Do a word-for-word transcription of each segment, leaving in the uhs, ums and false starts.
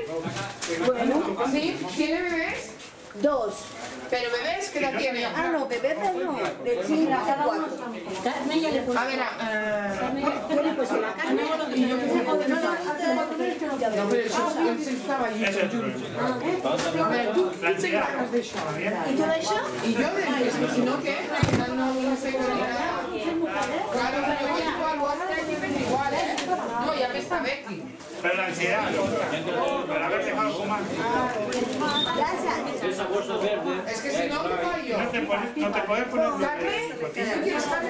Bueno, ¿Sí? ¿Tiene bebés? dos. ¿Pero bebés qué edad tienen? Ah, no, bebés no. De cinco a cuatro. A ver, Yo le he puesto la carne y yo que se come. No, no, no, pero eso él se estaba allí con Juli. A ver, tú qué te encargas de eso? ¿Y todo eso? Y yo de eso, si no, ¿qué? Al final no sé nada. Claro, pero yo igual, vos estáis igual, ¿eh? No, ya me está Becky. Pero la ansiedad, pero haber dejado fumar. Gracias. Esa bolsa verde. Es que si no, ¿qué fallo? No te, pones, no te puedes poner... ¿Carne? ¿Tú quieres carne?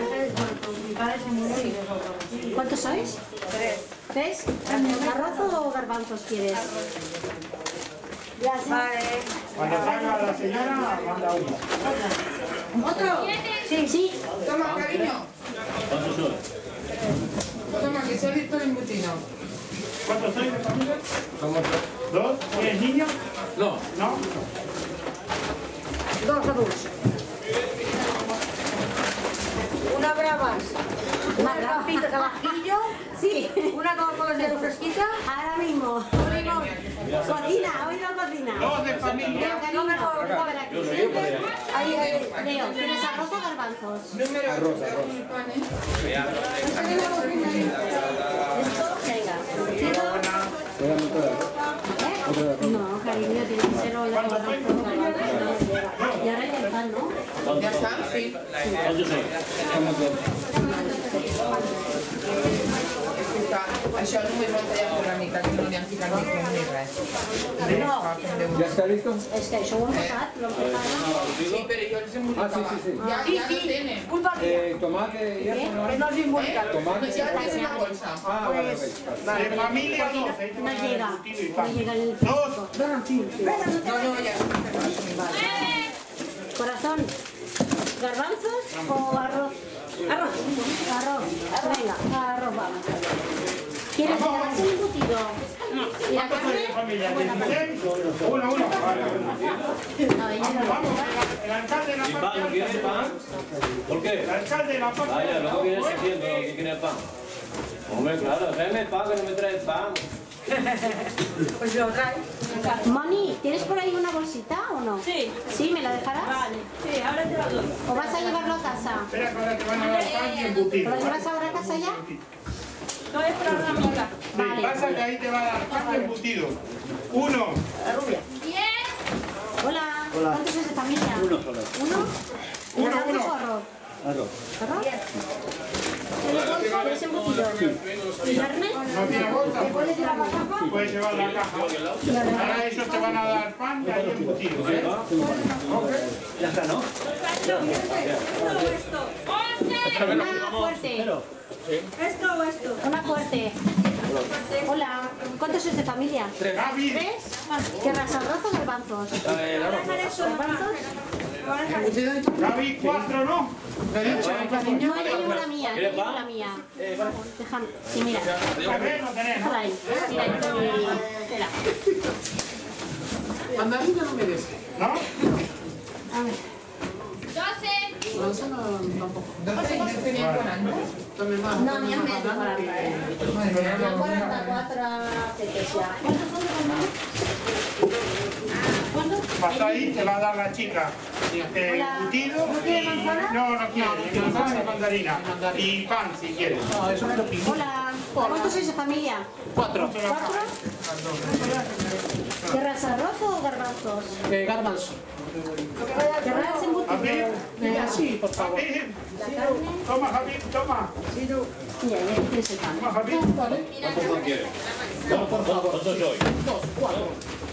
¿Cuántos sois? Tres. ¿Tres? ¿Arroz o garbanzos quieres? Gracias. Vale. Cuando salga la señora, manda uno. ¿Otro? Sí, sí. Toma, cariño. ¿Cuántos son? Toma, que soy Víctor Embutino. ¿Cuántos sois de familia? Somos dos. ¿Tienes niños? No. ¿No? Dos adultos. Una bravas. Una rampitas al ajillo. Sí. Una Coca-Cola cero fresquita. Ahora mismo. Un limón. Cocina, hoy no cocina. Dos de familia. Leo, cariño. Yo soy yo, pero Ahí, ahí. Leo, ¿quieres arroz o garbanzos? Número ocho. Pan, ¿eh? Venga. ¿Eh? No, cariño, tiene que ser o garbanzos. Y ahora ya el pan, ¿no? ¿Ya está? Sí. ¿cuántos son? Això només ho tallat una mica, que no n'hi han ficat ni fum ni res. ¿Ya está listo? Es que això ho hem passat, l'hem preparat. Sí, però jo els he Ah, sí, sí, sí. Ya, ya lo tienen. Culpa mía. Eh, tomate y eso, ¿no? Que no os involucra. Tomate. Pues ya tienen la bolsa. Ah, vale, vale. De familia, dos. Ahí te No van a dar llega, embutido y no pan. llega el... Dos. No, no, ya. Corazón, ¿garbanzos o arroz? Arroz. Arroz. Venga, arroz vamos. ¿Quieres quedarse un embutido? ¿Y la ¿Cuántos sois de carne? familia? ¿dieciséis? Uno, uno. Vale, vale. No, ella Vamos, no. vamos. El alcalde de la ¿Y pan? parte ¿No quieres alta. pan? ¿Por qué? El alcalde de la parte Vaya, alta. luego vienes diciendo que quieres pan. Hombre, claro, tráeme pan, que no me traes pan. Pues lo traes. Moni, ¿tienes por ahí una bolsita o no? Sí. ¿Sí? ¿Me la dejarás? Vale, sí, ahora te lo doy. ¿O vas a llevarlo a casa? Espera, que ahora te van a dar pan y embutido. ¿Lo llevas ahora a casa ya? Estoy esperando la amiga. Sí, Vale. pasa que ahí te va a dar pan y embutido. Uno. Hola. ¿Cuántos es de familia? Uno solo. ¿Uno? Uno, ¿Garbanzos uno. o arroz? Arroz. ¿Arroz? ¿Tienes bolsa? ¿Tienes embutido? ¿Y carne? ¿No tiene bolsa? ¿Puedes llevar la caja? Puedes llevar la caja. Ahora ellos te van a dar pan y hay embutido. ¿eh? Ya está, ¿no? Esto, esto. Una fuerte. Esto o esto. Una fuerte. Hola. ¿Cuántos es de familia? Gaby, ¿Tres? ¿Querrás arroz o garbanzos? ¿Garbanzos? Gaby, cuatro, ¿no? Lo he dicho, ¿eh, cariño? No, yo llevo la mía, yo llevo la mía. Déjame. Sí, mira. Bebé no tenés, ¿no? Por ahí. Mira, ahí está mi... Espera. Mandarina no me des. ¿No? A ver. Manzana tampoco. ¿Doce? ¿Yo tenía cuarenta? También más. No, ni a medio cuarenta. Madre mía, cuarenta y cuatro peques ya. ¿Cuántos son de mamá? ¿Cuántos? Hasta ahí te va a dar la chica eh, embutido y... No, no quiere, ni manzana ni mandarina. Y pan, si quieres. no, eso me lo pido. Hola. ¿Cuántos sois de familia? Cuatro. ¿Cuatro? ¿Querrás arroz o garbanzos? Eh, garbanzo. ¿Querrás embutido? Javier, Eh, así, por favor. Javier, toma, Javier, toma. Mira, ya tienes el pan. Toma, Javier. Vale. ¿Cuántos pan quieres? ¿Cuántos sois? Dos, cuatro.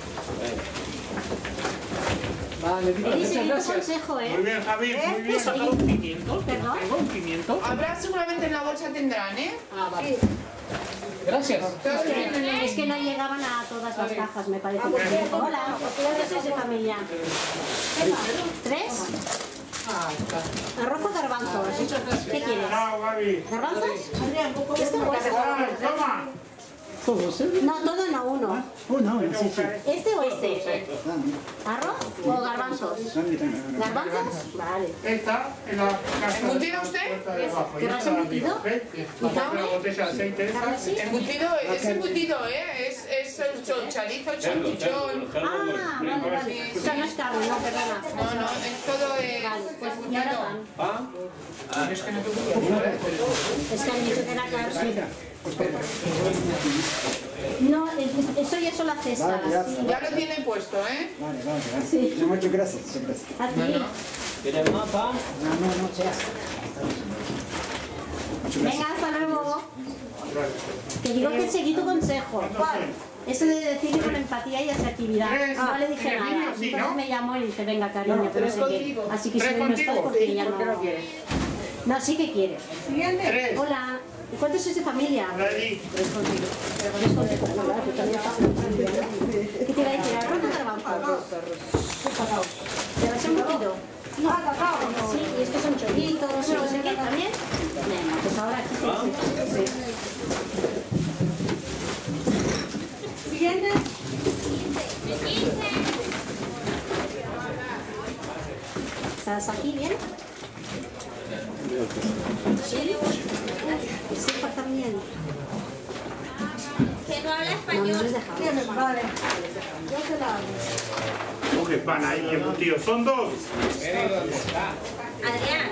Vale, digo, Oye, muchas seguid tu gracias. consejo, Muy ¿eh? bien, Javier, muy ¿He bien. sacado un pimiento? ¿Perdón? ¿Tengo un pimiento? Habrá seguramente en la bolsa tendrán, ¿eh? Ah, vale. Gracias. Es que, es que no llegaban a todas las cajas, me parece. Hola, ¿cuántos sois de familia? ¿Tres? Ah, está. ¿Arroz o garbanzos? ¿Qué quieres? Chao, Gaby. ¿Garbanzos? ¿Este o este? Ah, toma. ¿Todos? ¿Eh? No, todo no, uno. Uno, sí, sí. ¿Este o este? ¿Arroz o garbanzos? ¿Garbanzos? Vale. Esta es la casa. ¿Embutido usted? ¿Qué has embutido? ¿Y una botella de aceite esa? Embutido, es embutido, ¿eh? Es, es el cho- chorizo, salchichón. Ah, vale, vale. O sea, no es carne, no, perdona. No, no, es todo eh, Vale, pues y ahora embutido. pan. ¿Ah? Es que han dicho que era carne. No, es- eso ya son las cestas. Vale, ya. Sí. Ya lo tiene puesto, ¿eh? Vale, vale, vale. Sí. No, muchas gracias, muchas gracias. A ti. ¿Quieres más pan? No, no, no, seas. Venga, hasta luego. Que digo que seguí tu consejo. Eso de decirle con empatía y asertividad. Tres- No le dije tres nada. niños, sí, Entonces ¿no? me llamó y dije, venga, cariño, que no sé qué. Así que si ¿Tres hoy no estás contigo? porque ya no... No, sí que quiere. Tres. Hola. ¿Y cuántos sois de familia? Ready. Tres contigo. Tres contigo. No, claro, que también pasa en familia, ¿no? ¿Qué te iba a decir? ¿Arroz o garbanzos? Arroz. ¿Te vas embutido? Ah, cacao. Sí, y estos son choritos, no sé qué, ¿también? Venga, pues ahora aquí sí. Siguiente. ¿Estás aquí bien? ¿Sí? ¿Sí, también? Que no habla No, no español. les dejamos. Vale. Coge pan ahí embutido. Son dos. Adrián.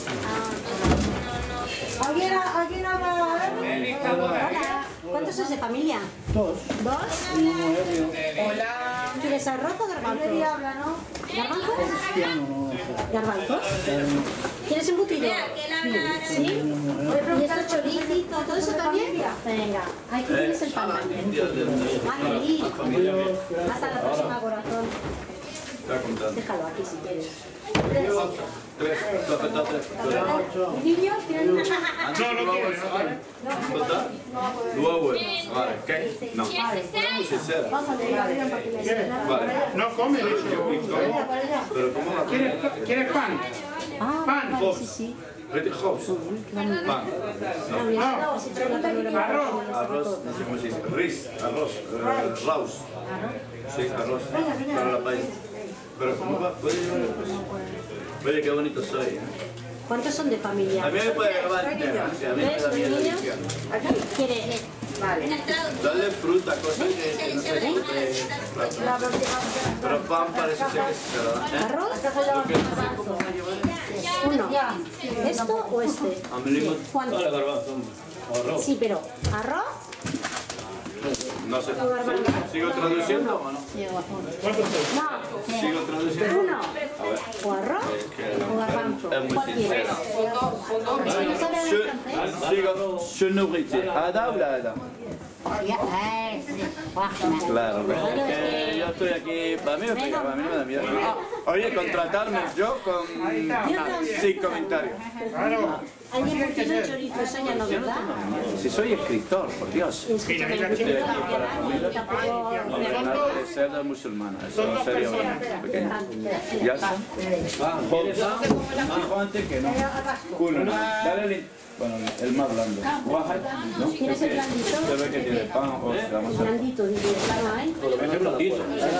¿Alguien, ¿Alguien habla? Hola. ¿Cuántos sois de familia? Dos. ¿Dos? Hola. ¿Quieres arroz o garbanzos? Nadie habla, ¿no? ¿Garbanzos? Cristiano, no. ¿Garbanzos? ¿Quieres embutido? Que él habla. ¿Sí? ¿Y estos choricitos, todo eso también? Venga, aquí tienes el pan también. Ah, feliz. Hasta la próxima, corazón. Déjalo aquí si quieres. Tres, dos patatas. ¿Niños tienen una... No, no quiere, no quiere. Luego, vale, ¿qué? No. Sí, cero. Vale. No come eso. Pero ¿cómo va a ¿Quieres, ¿Quieres pan? Ah, Pan. vale, sí, sí. Ready house. Pan. No. Si te preguntan, no le Arroz. Arroz, no sé cómo se dice. Riz, arroz, eh, raus. Sí, arroz. Para la paella. Pero ¿cómo va? ¿Puede llevar el pues? Oye, qué bonito soy. ¿eh? ¿Cuántos son de familia? A mí me puede grabar entera, que a mí me ¿Ves, da bien la niños? edición. ¿Quieres? Dale fruta, cosas que, que no sé qué. Pero pan parece ser que se da. ¿eh? ¿Arroz? Lo que no sé cómo va a llevar. Uno. ¿Esto o este? A mí me ¿Cuánto? Vale, garbanzo. Arroz. Sí, pero ¿arroz? No sé. ¿Sigo traduciendo o no? No. ¿Sigo traduciendo? Uno. O arroz o garbanzo. Es muy ¿Cuál quieres? sincero. ¿No sabe hablar francés? Sigo. Je nourriture. ¿Ada o la Ada? Claro, pero es que yo estoy aquí, para mí, me pega, para mí no me da miedo. Oye, contratarme yo con sin comentarios. Claro. Hay embutido y chorizo, eso ya no, ¿verdad? Si soy escritor, por Dios. Mira, mira, Estoy chica. aquí para familia. No, pero de ser de musulmana, eso sería pequeño. ¿Ya está? Dijo antes que no. Culo, no. Dale el, bueno, el más blando. Guaja, ¿no? ¿Quieres el blandito? Se ve que tiene pan o se llama sal. Blandito, digo, claro, ¿eh? Por lo menos blandito.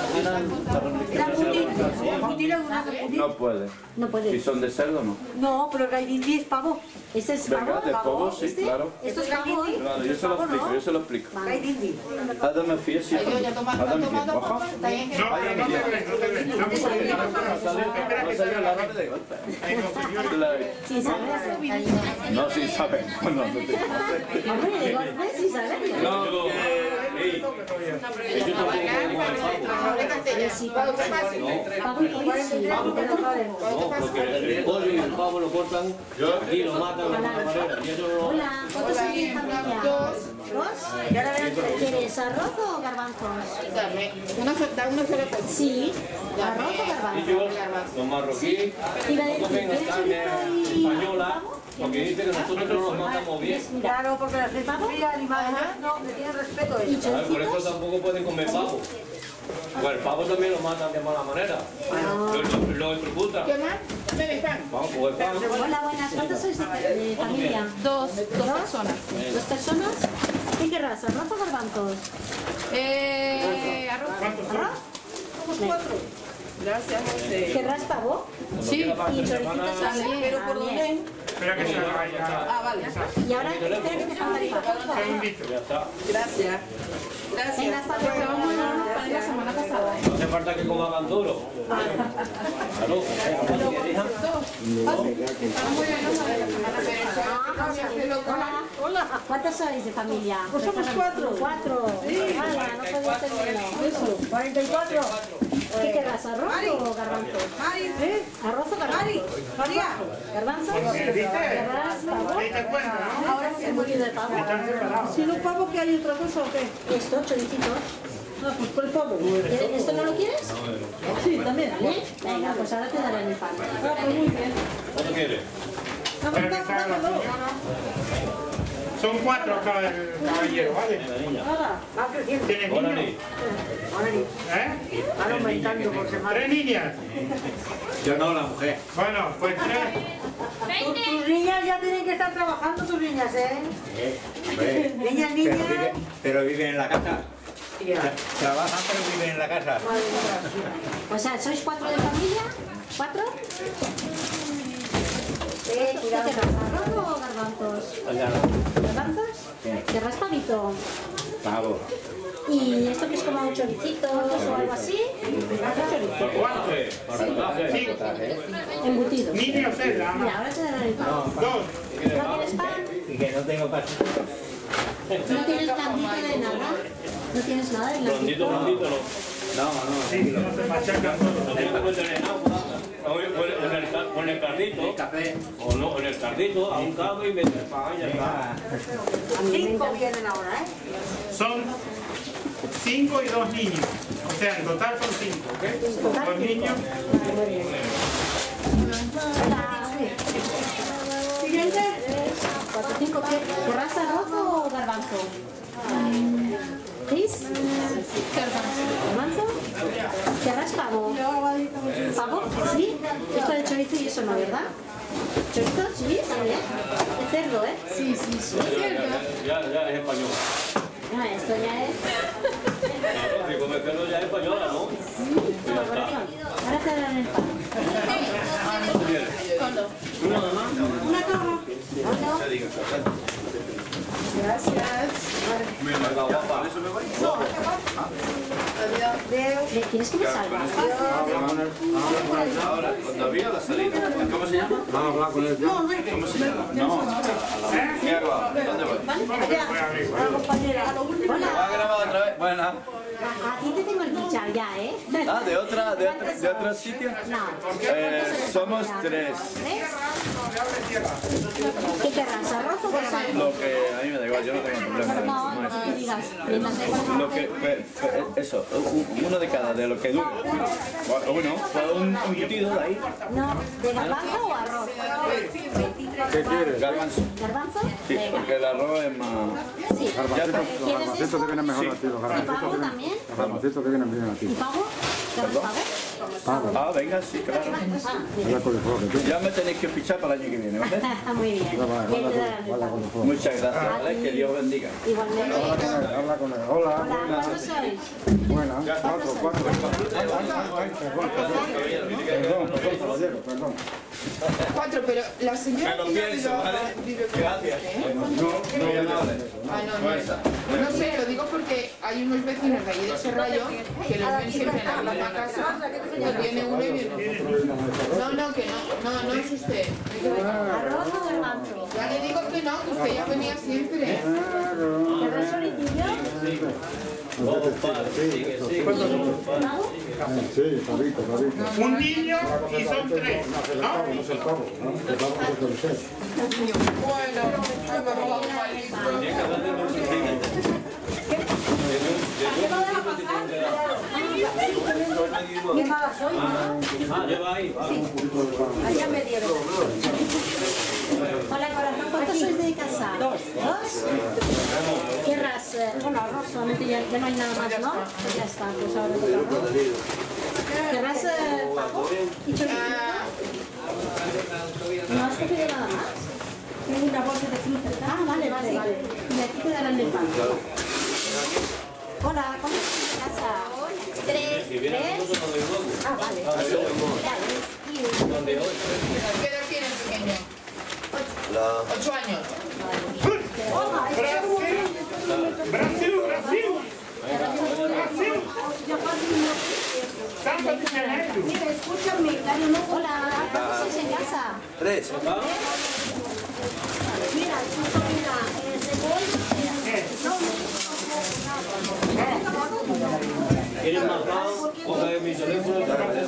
No puede. No Si puede. son de cerdo, no. No, pero el gallindi es pavo. ¿Este es Venga, pavo? de pavo, sí, ¿Este? claro. ¿Esto es pavo? Claro, yo se lo explico, yo se lo explico. Gallindi. Adam fie, sí. Adam fie. Baja. No, pero no te ves, no te ves. No me sale. No salió la rata de golpe. Claro. Sin saber. No, sin saber. No, no te Hombre, de golpe sin saber. No, que... Yo tampoco Pero sí, pavo. Pavo y pollo sí. No, porque el pollo y el pavo lo cortan y lo matan de alguna manera. Y eso lo... Hola, ¿cuántos son de familia? ¿Dos? ¿Quieres arroz o garbanzos? Una sola, una sola cosa. Sí, arroz o Ellos, garbanzos. los marroquíes, Iba a no decir, comen ¿quieres carne chorizo y española porque dicen que nosotros no los matamos bien. Claro, porque la gente fría, animales, no, le tienen respeto ¿Y ellos. ¿Sabes? Por eso choricitos? tampoco pueden comer pavo. Pues el pavo también lo matan de mala manera. Lo, lo, lo electrocutan. ¿Qué más? Dame el pan. Vamos, pues el pan. Hola, buenas. ¿Cuántos sois de, de familia? Dos, dos personas. ¿Dos personas? ¿Qué querrás? ¿Arroz o garbanzos? Eh, arroz. ¿Cuántos son? ¿Arroz? Somos cuatro. Gracias, José. ¿Querrás pavo? Sí, Y choricitos así, Pero por también. dónde. Espera que se vaya. Ah, vale. Y ahora espera que te falta el pan. Segundito. Ya está. Gracias. Gracias. Venga, hasta luego. Vamos a darnos pan la semana pasada. No hace falta que coman duro. Claro, hija. Están muy bien los de la semana, pero Hola. Hola. ¿Cuántos sois de familia? Pues somos cuatro. Cuatro. Hala, no podía ser menos. Eso, cuarenta y cuatro. ¿Qué querrás? ¿Arroz o garbanzos? Mari, ¿Arroz o Mari, garbanzos? María. ¿Garbanzos? ¿Viste? ¿Querrás pavo? Ahí te cuenta, ¿no? Ahora sí, embutido de pavo. Están separados. Si no pavo, ¿qué hay otra cosa o qué? Esto, choricitos. Ah, pues por el pavo. ¿Esto no lo quieres? Sí, también. ¿Vale? Venga, pues ahora te daré el pan. Ah, pues muy bien. ¿Cuánto quieres? Dame, Espera que dame, salga la dame dos. señora. Son cuatro acá el caballero, ¿vale? Nada. Va creciendo. ¿Tienes Hola, niños? Ni. Ahora ni- ¿Eh? van aumentando por semana. ¿Tres niñas? Yo no, la mujer. Bueno, pues tres. Tus, tus niñas ya tienen que estar trabajando, tus niñas, ¿eh? Eh, hombre, Niñas, pero, niñas. viven, pero viven en la casa. Ya. Tra- Trabajan pero viven en la casa. O sea, ¿sois cuatro de familia? ¿Cuatro? Eh, ¿Qué cuidado. querrás? ¿Arroz o garbanzos? ¿Garbanzos? ¿Querrás pavito? Pavo. ¿Y esto que es como choricitos o algo así? ¿Cuántos? Cinco. Embutidos. Niños es la Mira, ahora te daré el pan. Dos. ¿No tienes pan? Y que no tengo casa. ¿No tienes blandito de nada? ¿No tienes nada de Blandito, blandito? blandito, no. No, no. Sí, no se machacan todos. No tienes que meter en agua. O en o en el, ca- o en el cardito. Café. O no, en el cardito, a un cabo y meter pan y ya está. Cinco vienen ahora, ¿eh? Son cinco y dos niños. O sea, en total son cinco, ¿ok? Dos niños. Siguiente. Cuatro, cinco. ¿Qué- ¿Querrás arroz o garbanzo? ¿Tis? ¿Garbanzo? ¿Querrás pavo? ¿Pavo? ¿Sí? Esto de chorizo y eso no, ¿verdad? ¿Chorizo? Sí, también. De cerdo, ¿eh? sí, sí, sí. Ya, ya es español. No, esto ya es... Claro, si come cerdo ya es española, ¿no? Por corazón. Ahora te daré el pan. ¿Una nada más? Una caja. Gracias. Venga, guapa. ¿Le quieres que me salga? Ahora, cuando había la salida. ¿Cómo se llama? Vamos a hablar con él. ¿Cómo se llama? No. ¿Qué hago ahora? ¿Dónde voy? Hola. ¿Va a grabar otra vez? Bueno. A, a ti te tengo el fichado ya, ¿eh? Ah, ¿de otra, de, otra- de otro sitio? No. Eh, somos tres. ¿Tres? ¿Qué querrás? ¿Arroz o garbanzo? Lo que a mí me da igual, yo no tengo problema. No, no te digas. Mientras de Lo que, pe- pe- eso, u- uno de cada, de lo que dure. Uno, un un embutido de ahí. No, ¿de garbanzo o arroz? ¿Qué quieres? Garbanzo. ¿Garbanzo? Sí, Venga. porque el arroz es más... Sí. Garbancitos, los ¿Quieres garbancitos eso? te vienen mejor Sí. a ti. Los ¿Y garbancitos pavo te vienen, también? los garbancitos te vienen bien a ¿Y ti. pavo? ¿Querrás pavo? Pavo. Ah, venga, sí, claro. Es la coliflor que tiene. Ya me tenéis que fichar para el año que viene, ¿vale? Ah, muy bien. Ya va, Bien, habla te con- darán el habla pan. con el flor. Muchas gracias, ¿vale? Que Dios bendiga. Igualmente. Habla con él, habla con él. Hola. Hola, ¿cuántos sois? Buena. Cuatro, cuatro. Ay, ay, ay, ay, perdón, perdón. Perdón, perdón, caballero, perdón. Cuatro, pero la señora Me lo vive- pienso, ¿vale? vive- Gracias. No, no, ya no. Ah, no, no. No sé, lo digo porque hay unos vecinos de allí de Serrallo que los ven siempre en la misma casa. Pues viene uno y viene otro. No, no, que no, no, no es usted. ¿Arroz o garbanzo? Ya le digo que no, que usted ya venía siempre. ¿Querrás choricillo? Vamos, padre, sigue, sigue. ¿Pavo? Sí, pavito, pavito. Un niño y son tres, No ¿no? es el pavo, ¿no? El pavo es el chef. Bueno, yo me robo un palito. ¿Qué mala soy? Ah, lleva ahí, va. Allá me dieron. Hola, corazón, ¿cuántos sois de casa? Dos. ¿Dos? ¿Querrás? eh, bueno, arroz, solamente ya, ya no hay nada más, ¿no? Pues ya está, pues ahora toca arroz. ¿Querrás eh, pavo y choricillo? ¿No has cogido nada más? Tengo una bolsa de frutas. Ah, vale, vale, vale. Y aquí te darán el pan. Hola, ¿cómo estás en casa? Tres, tres. Ah, vale. ¿Dónde hoy? ¿Qué edad tienes, pequeño? Ocho años. Brasil, Brasil. Brasil. Samba de Janeiro. Mira, escúchame, Dario, no. Hola, ¿cómo estás en casa? Tres. Mira, tu sobrina, eh, ¿se puede? ¿Quieres más pan? Coge mi teléfono.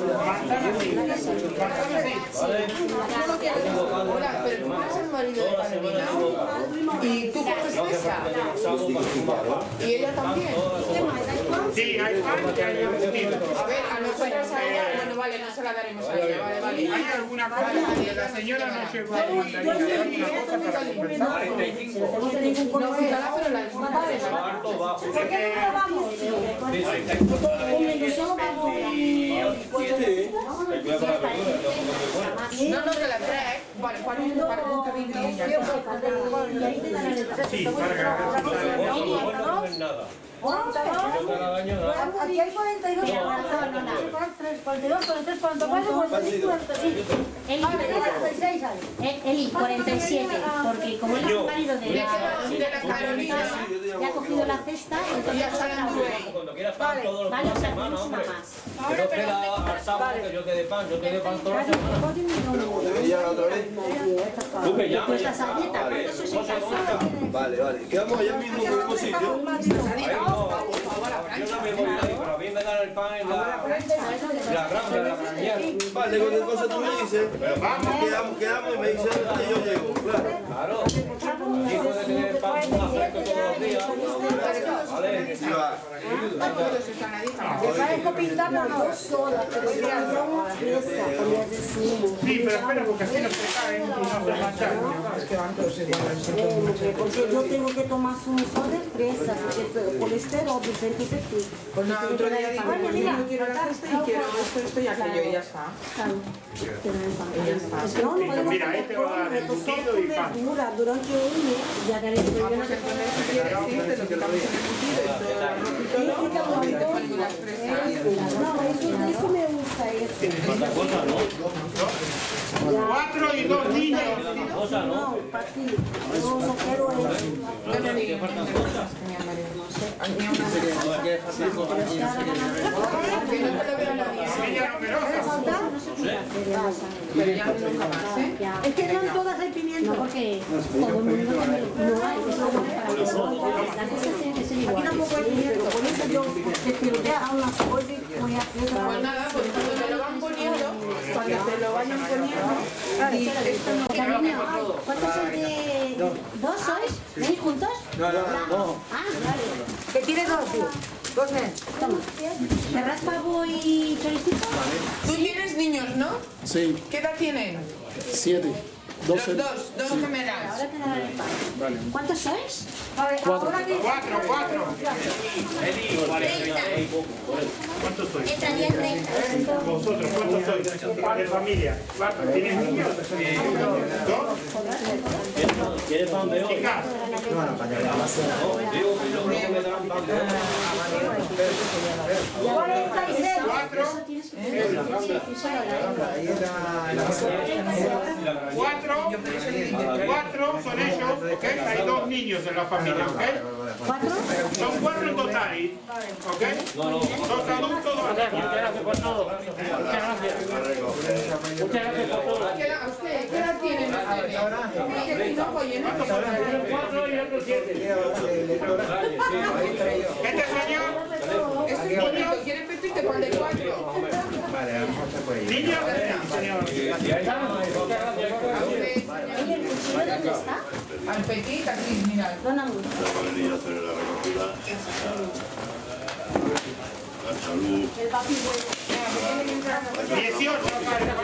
Hola, pero tú eres el marido de Carolina. ¿Y tú coges esa? ¿Y ella también? Sí, hay pan y hay embutido. A ver, a nosotras a ella, bueno, vale, no se la daremos a ella, vale, vale. ¿Hay alguna cosa que la señora no llegó a mandarina? ¿Hay alguna cosa para conversar? cuarenta y cinco. No, sí, la pero la disfrutaremos. Alto, bajo. ¿Por qué no grabamos? No, no, que la trae. Vale, para un para un cariño. Sí, para ganar. No es nada. Aquí hay cuarenta y dos. No, no, no. cuarenta y dos, cuarenta y tres, cuarenta y cuatro, cuarenta y cinco, cuarenta y seis. Eli, cuarenta y siete, porque como él es el marido de la Carolina, le ha cogido la cesta, entonces ya sale Cuando quieras pan todos los vale, o días de sea, semana, tenemos una hombre. más. Pero espera al sábado que yo te dé pan, yo te dé pan toda la semana. ¿Debería otra vez? Tú que llames. Pues la sabieta, Vale, ¿cuántos sois en José, ¿dónde casa? está? Vale, vale. Quedamos allá mismo en el mismo sitio. Ahí no, yo no me voy a ir, pero a mí me dan el pan en la, la granja, en la granjera. Vale, cualquier cosa tú me dices. Vamos. Quedamos, quedamos y me dices dónde yo llego. Claro. Claro, aquí puede tener pan más fresco todos los días. Vale, Sí, va. todos están ahí. Parezco pintar las dos solas, pero ya una pieza, podías decir. Sí, pero espera, porque así no se caen y no se manchan. Porque yo tengo que tomar su sol de fresa, porque el colesterol, dicen que se pica. Pues nada, otro día digo, pues yo no quiero la cesta y quiero esto, esto y aquello, y ya está. No, no podemos Mira, este va a dar embutido y pan. verdura durante un mes. Ya que eres Vamos entonces, si quieres, sí, te lo quitamos en el embutido y todo el arrocito, y te ponemos las fresas. No, eso, eso me gusta, eso. otra cosa, ¿no? Cuatro y dos niños. Otra cosa, ¿no? No, para ti. Yo no quiero eso. Yo no digo, faltan cosas. había una que no te lo veo a nadie. Niña numerosa. Pero ya nunca más, ¿eh? Es que no en todas hay pimiento. No, porque todo el mundo también no hay, eso es bueno para que se vaya. Las cosas tienen que ser Aquí iguales. tampoco hay pimiento. Por eso yo te quiero dejar una cebolla y voy a hacer. Pues nada, pues cuando te lo van poniendo, cuando te lo vayan poniendo, y esto no Cariño, ¿cuántos sois de...? ¿Dos sois? ¿Venís juntos? No, no, no. Ah, vale. Que tiene dos, tío. Dos meses. Toma. ¿Cerrás pavo y choricito? Tú tienes niños, ¿no? Sí, ¿Qué edad tienen? siete. Los doce. dos, dos gemelas. Ahora te daré el pan. ¿Cuántos sois? Cuatro. Cuatro, cuatro. ¿Cuántos sois? Entra diez, treinta. Vosotros, ¿cuántos sois? De familia. Cuatro. ¿Tienes niños? ¿Dos? ¿Quieres pan de hoy? Chicas. Digo que yo creo que me darán pan de hoy. cuarenta y seis. Cuatro. Cuatro. Cuatro son ellos, ¿ok? Hay dos niños en la familia, ¿ok? ¿Cuatro? Son cuatro en total, ¿ok? Dos adultos, dos niños. Muchas gracias por todo. Muchas gracias. Muchas gracias por todo. ¿Qué edad, usted, ¿qué edad tiene? No, oye, no. Cuatro y otros siete. Este señor, Es un niño, quiere pedirte con de cuatro. niño, señor. Oye, ¿el cuchillo dónde está? Al petit, aquí, mira. Dóname. La recogida. La salud. El papi bueno. Dieciocho,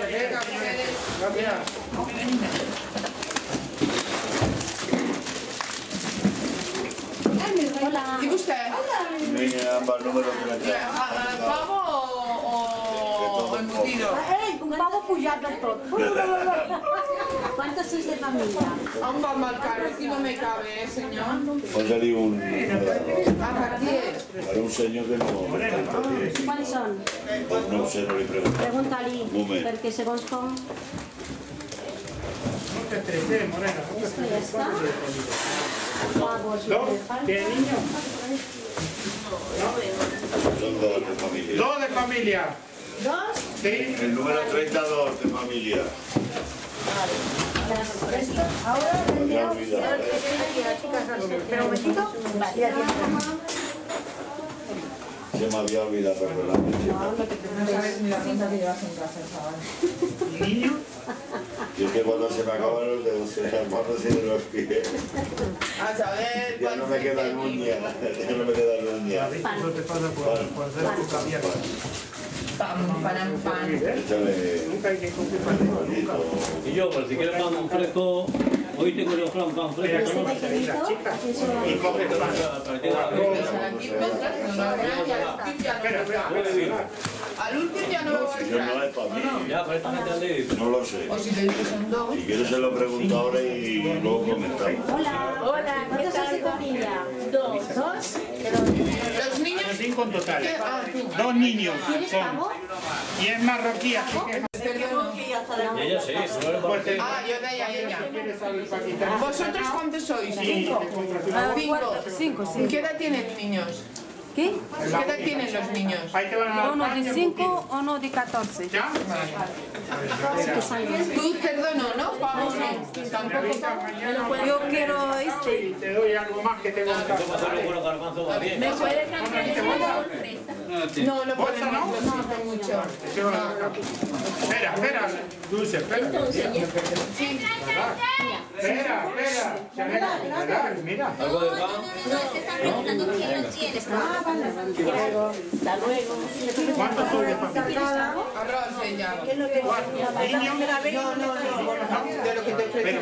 Hola. ¿Y usted? Venga, ambas números de la casa. ¿Pavo o embutido? Ey, un pavo pujado todo. ¿Cuántos bolsas de familia. Aún va mal caro, aquí no me cabe, ¿eh, señor? Va a salir un... Ah, Cartier. Para un señor que no... ¿Cuáles son? Pues no sé, no le pregunto. Pregunta-li, Moment. perquè segons com... No te estreses, Morena. Esto ya está. ¿Dos? ¿Tiene niños? Son dos de familia. ¿Dos de familia? Dos. Sí. El número treinta y dos de familia. Esto, ahora Me había tendría olvidado. Pero un momentito. Vale, ya tiene. Se me había olvidado, perdón. No sabes ni la cuenta que llevas en casa, chaval. ¿Niños? Y es que cuando se me acaban los dedos, se me acaban de los pies. A saber, Ya no me quedan uñas, ya no me quedan uñas. Eso te pasa por, por hacer tu cambiar. Pam, pan, pan. Échale Nunca hay que comer pan. bonito. Y yo, pues si quieres pan fresco, hoy tengo yo pan, pan fresco. Este pequeñito, ¿quién se lo va a Y coges pan. Aquí pesas, no habrá, y al último ya no Espera, espera, habrá. espera. Al último ya no lo Si yo no habrá. es para mí, Ya, pero esta gente ande. no lo sé. O si te dices un dos. Si quieres se lo pregunto ahora y luego comentamos. Hola. Hola, ¿qué ¿Cuántos hay de tal? familia? Dos. ¿Dos? Los niños. Cinco en total. ¿Qué? Ah, tú. Dos niños. ¿Quieres Son. pavo? Y es marroquí, así que... Y ella sí, no le parece. Ah, yo de ella, ella. ¿Quieres saber para quitar? ¿Vosotros cuántos sois? Cinco. Cinco. Cinco, sí. ¿Qué edad tienen niños? ¿Qué? ¿Qué edad tienen los niños? Ahí te van a dar Uno pan y de un cinco, poquito. uno de catorce. ¿Ya? Tú, perdono, ¿no? Pavos no. Tampoco pavos. Yo quiero este. Y te doy algo más que tengo en Eso casa. para hacerlo con los garbanzos va bien. puede cambiar el bolsa? No, no ¿Bolsa no? podemos, no, no mucho. Te llevo la caja. Espera, espera. Dulce, espera. Espera, espera. Chanela, mira, mira. Algo de pan. No, es que están preguntando quién lo tienes. Ah, vale. Hasta luego. ¿Cuántos soy de familia? Arroz ella. ¿Niños? No, no, no. De lo que te ofrecen.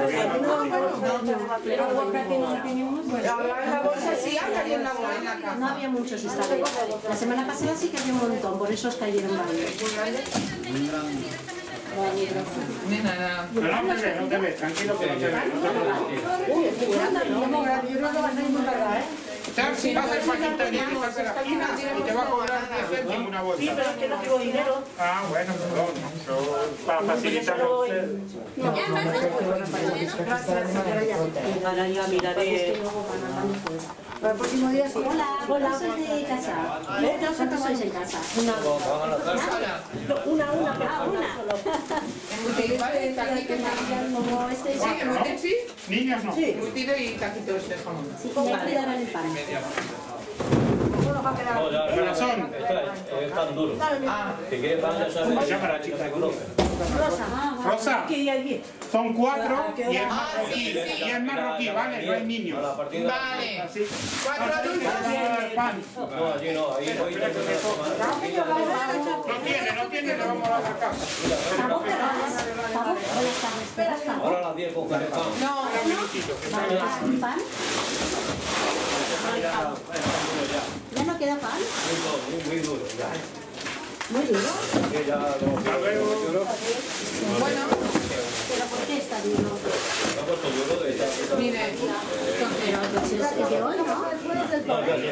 Pero aguacate no tenemos. Ahora en la bolsa sí, acá hay en la bolsa en la No caja. había muchos esta vez. La semana pasada sí que había un montón, por eso os cayeron varios. Nena, nada. No, no te ves, no te ves. Tranquilo que no te ves. No te preocupes. Si vas al paquito y vas a la esquina y te va a cobrar diez céntimos una bolsa. Es que no tengo dinero. Ah, bueno, no, no, no, para facilitarlo. Ahora ya miraré. Para el próximo día sí. Hola, hola. ¿Sois de casa? ¿Eh? ¿Cuántos sois en casa? Una. Una, una, ah, una. Vale, taquito, Como este es. sí, embutido, sí. Niños no. Embutido y taquitos de jamón. Sí, ya cuidarán el pan. No, ya, Corazón. Está, es tan duro. Ah, Si quieres pan, ya sabes. Llama a la chica. Rosa. Rosa, ¿Qué día allí? son cuatro y es ah, sí, marroquí. sí. Y es marroquí, ¿vale? No hay niños. A la partida. Vale. Así. Cuatro Te adultos. vamos a dar pan. No, allí no, ahí voy a No tiene, no tiene, le vamos a dar acá. ¿Pavo? ¿Pavo? Buenas tardes. ¿Esperas pavo? Ahora a las diez cogeré pan. No, Un minutito. Vale, ¿pan? ¿Ya no queda pan? Muy duro, muy, muy duro. Ya. Muy duro. Que ya lo Hasta luego. bueno, ¿Pero por qué está duro? ha puesto duro de esta. mire. Pero pues es es de hoy, ¿no? No, ya,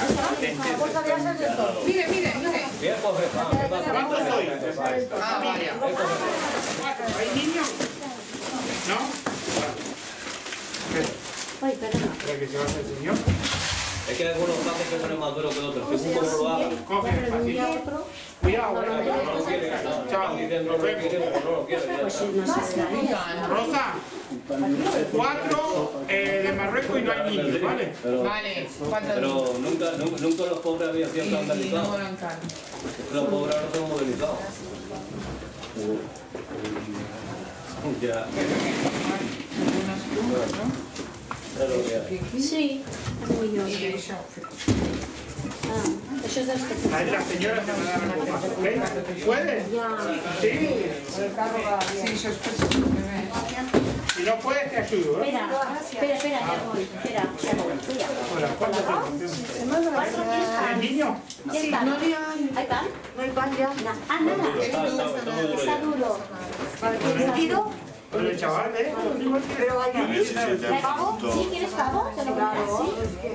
ya. Mire, mire, mire. Bien, coge pan. ¿Qué pasa? ¿Cuántos sois? Ah, vaya. Cuatro. ¿Hay niños? ¿No? Ay, perdona. Espera que se va a hacer el señor. Es que hay algunos panes que son más duros que otros. Según como lo hagan. Coge despacito. Cuidado, No eh. lo quieren. Están diciendo no lo quieren, pero no lo quieren. ya Pues está. sí, no sé. Rosa, cuatro eh, de Marruecos y no hay niños, ¿vale? Pero, Vale, cuatro pero adultos. nunca, nunca, nunca los pobres habían sido Y, y no escandalizados. molan carne. Los pobres ahora son movilizados. Ya. Es lo que hay. Sí, es muy yo. Y eso. Ah, eso es de este. Ahí la señora se me da la copa. ¿Ok? ¿Puede? Sí. Sí, sospecho que ve. Si no puedes, te ayudo, ¿eh? Espera, espera, espera, ya voy. Espera, ya voy. Mira. Hola, ¿cuánto tiempo? ¿Cuatro tienes ¿Hay pan? niños? ¿Tienes pan? ¿Hay pan? No hay pan ya. Na- Ah, nada. Está, está, está muy duro Está ya. duro. ¿Embutido? Con el chaval, ¿eh? Pero vaya, ¿Quieres pavo? ¿Sí? ¿Quieres pavo? Te lo voy a dar, ¿sí?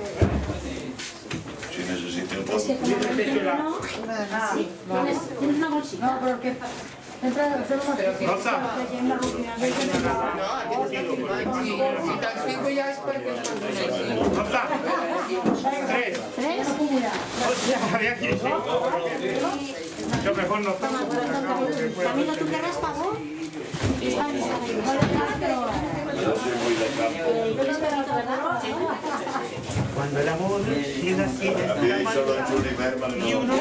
Si necesito un Es que como no entiendo, ¿no? Sí, tienes, tienes una bolsita. no, pero que... Entra, hacemos más... Rosa. No, aquí te digo, si si tan cinco ya es para que os mantengáis. Rosa. Tres. ¿Tres? Hostia, había quince. Yo mejor no Toma, tomo. corazón, Camilo. Camilo, ¿tú querrás pavo? Está bien, está bien. Voy a dejar, pero... Yo soy muy de campo. Eh, ¿Quieres perrito, verdad? Cuando el amor llega así, A mí solo el Juniper y uno...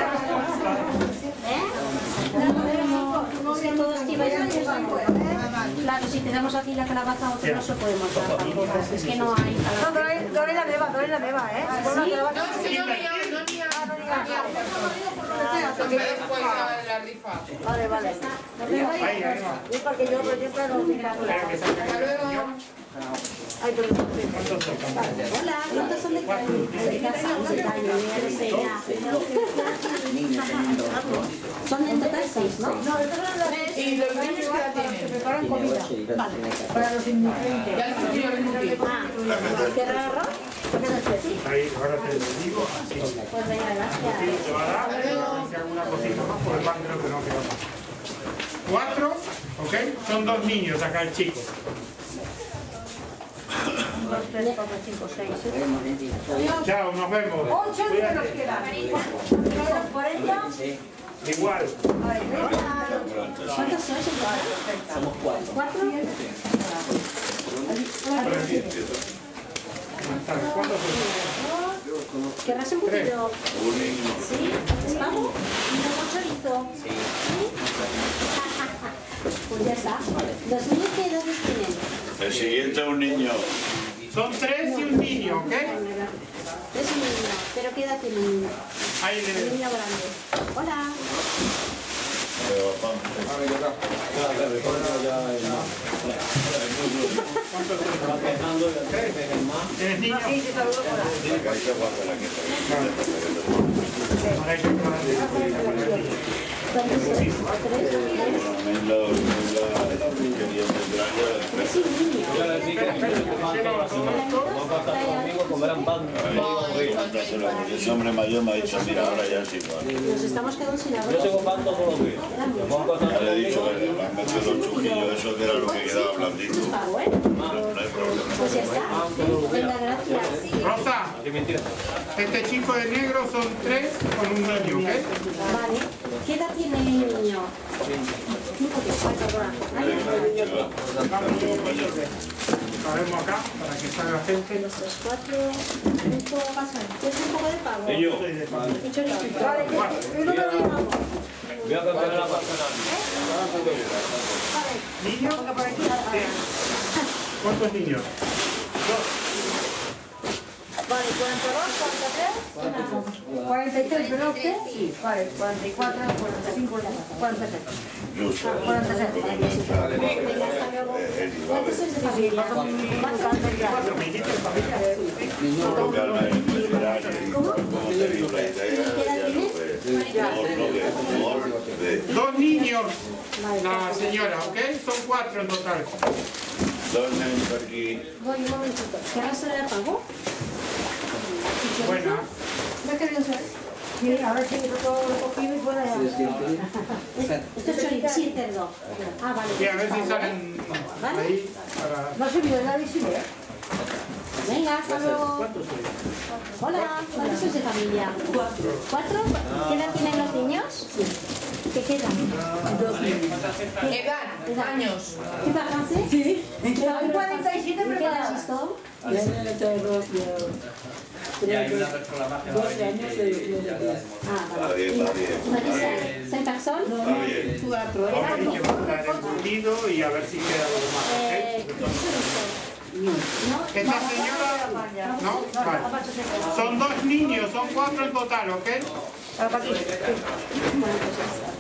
¿Eh? No sé, todos que vais a hacer. Claro, si tenemos aquí la calabaza, otro no se podemos dar tampoco. Es que no hay No, calabaza. Dore, Dore la meva, Dore la meva, ¿eh? Bueno, ¿Sí? que la va a- No, es que no ni ha, no ni ha, no ni ha. Porque después a la rifa. Vale, vale. Ahí, ahí va. Es porque yo proyecto no tenga Espera que saque el niño. Ay, pero ¿Cuántos son? Hola, ¿cuántos son de casa? De casa, de caño, ya lo sé, ya. Son en total seis, ¿no? ¿Y los niños qué edad tienen? preparan comida. Vale. Para los inmigrantes. Ya les quiero repetir. Ah, ¿quieres arroz? Ahí, ahora te lo digo así. Pues venga, gracias. Te va a dar, si alguna cosita más, por el pan creo que no queda más. Cuatro, ¿ok? Son dos niños acá el chico. Dos, tres, cuatro, cinco, seis, siete. Chao, nos vemos. Ocho que nos Cuídate. quedan. cuarenta. Igual. ¿Cuántos sois en total? Somos cuatro. ¿Cuatro? ¿Cuántos son? ¿Querrás un poquito? Un niño. ¿Sí? ¿Es pavo? ¿Y luego chorizo? Sí. Pues ya está. ¿Los niños qué edades tienen? El siguiente es un niño. Son tres y un niño, ¿ok? Es un niño. ¿Pero qué edad tiene el niño? Ahí El le... niño grande. Hola. ¿Tienes niños? Sí, sí, saludo por ahí. Acá hay que guardar la que Ahora hay que acabar de- ¿Cuántos sois? ¿Tres? ¿Tres? en la la pequeña tendrá Es un niño. ese hombre mayor me ha dicho, mira, ahora ya es igual. Nos estamos quedando sin arroz. Yo sigo pan todos los días. Ya le he dicho que le han metido los chujillos, eso que era lo que quedaba blandito. Pago, ¿eh? No, no hay problema. Pues ya está. Venga, gracias. Rosa, Qué mentira. este chico de negro son tres con un niño, ¿ok? Vale. ¿Qué edad tiene el niño? Cinco, que fue, perdona. Ay, Sabemos acá, para que salga gente. esos cuatro, cinco, pasan. ¿Quieres un poco de pavo? Niño, Y chorizo. Vale, un número de pavo. voy a cantar la pasada. ¿Niños? Ponga por aquí. ¿Cuántos niños? Vale, cuarenta y dos, cuarenta y tres. cuarenta y tres, ¿verdad usted? Sí. Vale, cuarenta y cuatro, cuarenta y cinco, cuarenta y seis. Justo. cuarenta y seis. Venga, hasta luego. ¿Cuántos sois de familia? Cuatro amiguitos, familia. Tocarme en el verano y como te digo la idea, ya lo ves. No, no ves, no ves. Dos niños, la señora, ¿ok? Son cuatro en total. Dos niños aquí. Voy un momentito. ¿Querrás traer pavo? Buena. ¿No querían saber? Sí, ahora sí, todo lo cogido y fuera ya. Esto es chorizo, sí, cerdo. Ah, vale. Y a ver si salen ahí para... No ha subido nadie, sí, ¿eh? Venga, hasta luego. ¿Cuántos sois? Hola, ¿cuántos sois de familia? Cuatro. ¿Cuatro? ¿Qué edad tienen los niños? ¿Qué quedan? Edad, años. ¿Qué francés? Sí. Hay cuarenta y siete ¿Qué edad preparadas. es esto? Ya hay una persona más que va a venir. Ah, Va vale. bien, va bien. ¿Cinq ¿Cinq personas? Va bien. Cuatro. Ahora hay que mandar el curtido y a ver si queda algo más, Eh, ¿ok? ¿qué es esto? ¿No? Esta señora... ¿No? Vale. Son dos niños, son cuatro en total, ¿ok? Para aquí. Bueno, pues ya está.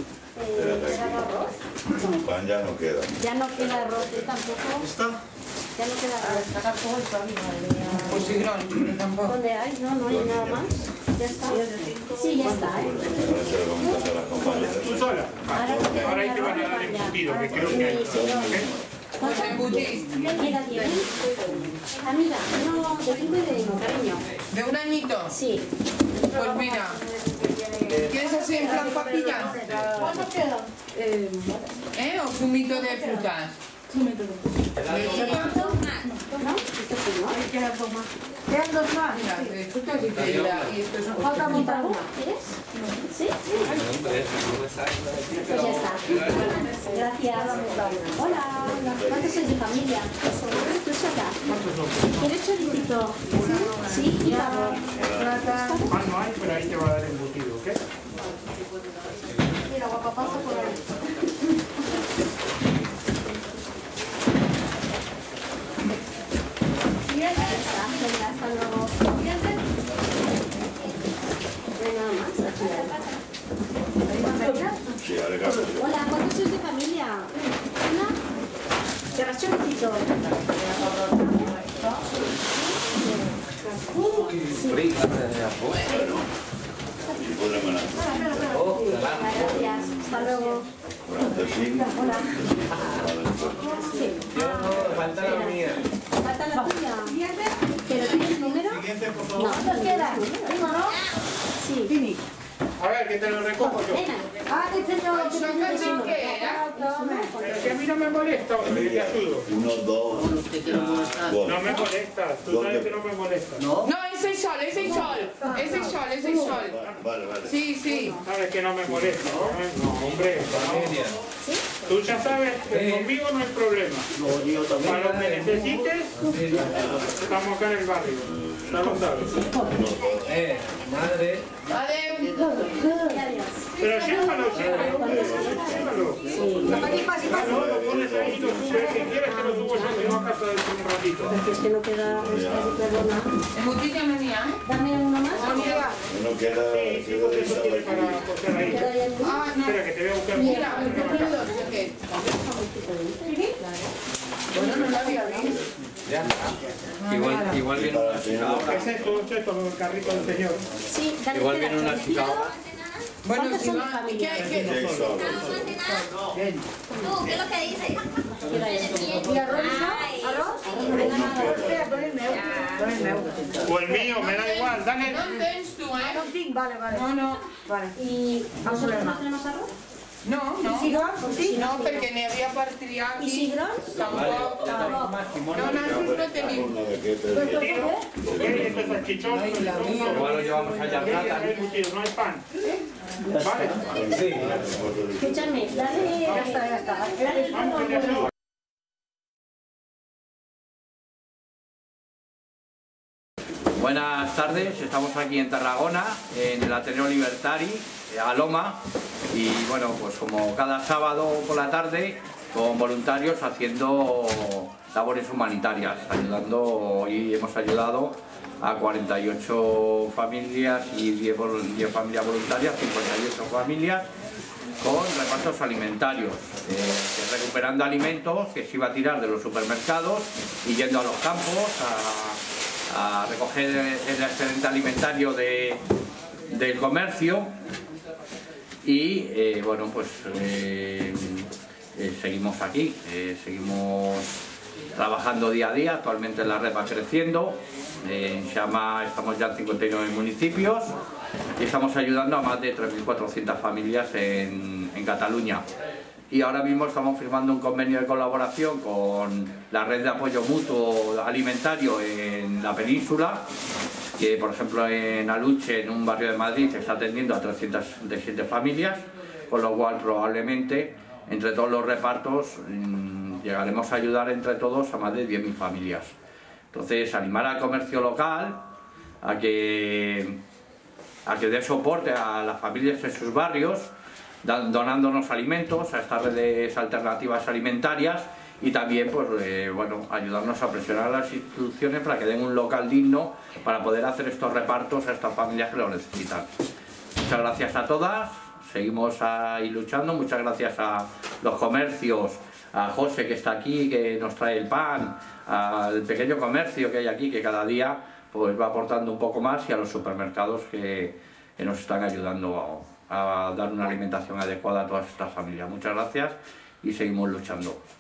Eh, ¿queda arroz? Pan ya no queda. Ya no queda arroz, ¿eh? Tampoco. ¿Está? Ya no queda nada. Sacar todo esto a mí, madre mía. Pues Sigrón, tampoco. ¿Dónde hay? No, no hay nada más. Ya está. Sí, ya está, ¿eh? ¿Tú sola? Ahora ahí te van a dar el embutido, que creo que hay. ¿Ok? Pues embutís. Mira, tiene. Amiga, uno de cinco y de uno, cariño. ¿De un añito? Sí. Pues mira. ¿Quieres así en plan papilla? ¿Cuánto queda? ¿Eh? ¿O zumito de frutas? Zumito de ¿De frutas? ¿No? Esto sí, ¿no? Quedan dos más. Quedan dos más. Mira, de frutas y pedida. Y esto es un Falta montar ¿Algo? una. ¿Quieres? ¿Sí? Pues ya está. Gracias. Hola. ¿Cuántos sois de familia? ¿Tú sola? ¿Quieres choricito? Sí, y favor. Pan no hay, pero ahí te va a dar embutido, ¿ok? Mira, guapa, pasa por ahí. Venga, hasta luego. Venga, más. Sí, ahora Hola, ¿cuántos sois de familia? ¿Una? ¿Querrás choricito? Gracias. Hasta luego. Hola. Sí. Falta la mía. Falta la tuya. ¿Pero tienes número? No, no queda. ¿Número no? Sí. A ver, que te lo recojo yo. Venga. Ah, que señor. ¿Son canción que era? Pero si a mí no me molesta, hombre, te ayudo. Uno, dos. No me molesta, tú sabes que no me molesta. No, es el sol, es el sol. Es el sol, es el sol. Vale, vale. Sí, sí. Sabes que no me molesta, ¿no? No, hombre, no. Tú ya sabes que conmigo no hay problema. Para lo que necesites, estamos acá en el barrio. Ya lo sabes. Eh, madre. Vale. Pero llévalo, llévalo. Llévalo. No, lo pones ahí y lo subes. Si quieres que lo subo yo, si no a casa dentro de un ratito. Es que no queda. Perdona. Embutilla venía, ¿eh? Dame uno más. No queda. Sí, sí, porque eso tiene para coser ahí. Quedaría el Ah, no. Espera, que te voy a buscar. Mira, el proveedor, ¿qué? Bueno, no lo había visto. Ya está. Igual, igual viene una chica ahora. ¿Qué es esto? ¿Esto es el carrito del señor? Sí, dale. Igual espera, viene una chica ahora. Bueno, ¿Cuántos si son va, de ¿qué, familia? qué? ¿Tú qué es lo que dices? ¿Y arroz, no? ¿Arroz? Espera, pon el meu. Pon el meu. O el mío, me da igual, dale. No tens tú, ¿eh? No tinc, vale, vale. No, no. Vale. ¿Y nosotros no tenemos arroz? No, no. Cigrons? Sí. No, perquè n'hi havia per triar ¿Y aquí. cigrons? Tampoc. No, nosaltres no tenim. ¿Qué es esto? ¿Salchichón? Igual lo llevamos allá ¿Qué plata. es el embutido? ¿No hay pan? Vale. Sí. Escúchame, dale. Ya está, ya está. Vamos, que te ayudo. Buenas tardes, estamos aquí en Tarragona, en el Ateneo Libertari, a Loma, y bueno, pues como cada sábado por la tarde, con voluntarios haciendo labores humanitarias, ayudando, hoy hemos ayudado a cuarenta y ocho familias y diez, diez familias voluntarias, cincuenta y ocho familias, con repartos alimentarios, eh, recuperando alimentos que se iba a tirar de los supermercados y yendo a los campos a, a recoger el excedente alimentario de, del comercio y eh, bueno, pues eh, eh, seguimos aquí, eh, seguimos trabajando día a día. Actualmente la red va creciendo, eh, en Xama estamos ya en cincuenta y nueve municipios y estamos ayudando a más de tres mil cuatrocientas familias en, en Cataluña. Y ahora mismo estamos firmando un convenio de colaboración con la red de apoyo mutuo alimentario en la península, que por ejemplo en Aluche, en un barrio de Madrid, se está atendiendo a trescientas setenta y siete familias, con lo cual probablemente entre todos los repartos mmm, llegaremos a ayudar entre todos a más de diez mil familias. Entonces, animar al comercio local a que, a que dé soporte a las familias en sus barrios, donándonos alimentos a estas redes alternativas alimentarias y también pues, eh, bueno, ayudarnos a presionar a las instituciones para que den un local digno para poder hacer estos repartos a estas familias que lo necesitan. Muchas gracias a todas, seguimos ahí luchando, muchas gracias a los comercios, a José que está aquí, que nos trae el pan, al pequeño comercio que hay aquí, que cada día pues va aportando un poco más, y a los supermercados que, que nos están ayudando a, a dar una alimentación adecuada a todas estas familias. Muchas gracias y seguimos luchando.